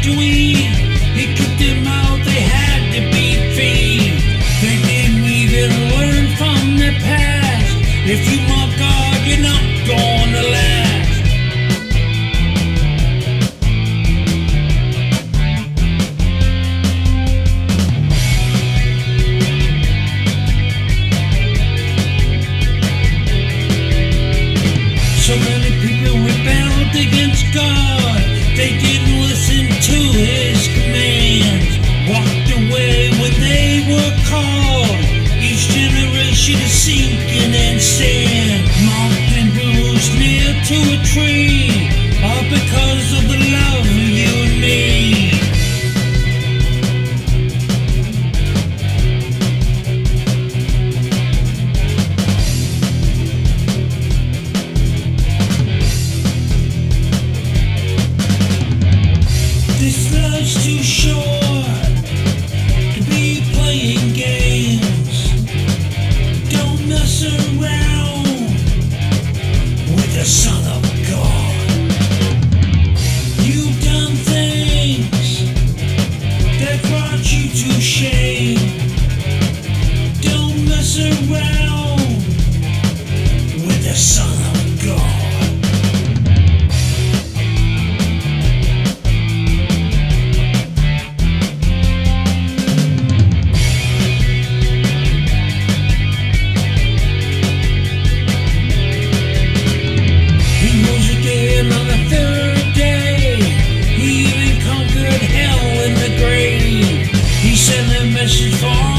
to eat. He kicked them out, they had to be free. They didn't even learn from their past. If you mock God, you're not gonna last. So many people rebelled against God. They didn't listen to His commands. Walked away when they were called. Each generation is sinking in sin. Mocked and bruised, nailed to a tree. All because of the love of you and me. This love's too short to be playing games. Don't mess around with the Son of God. You've done things that brought you to shame. Don't mess around with the Son of God. On the third day, He even conquered hell and the grave. He sent a message for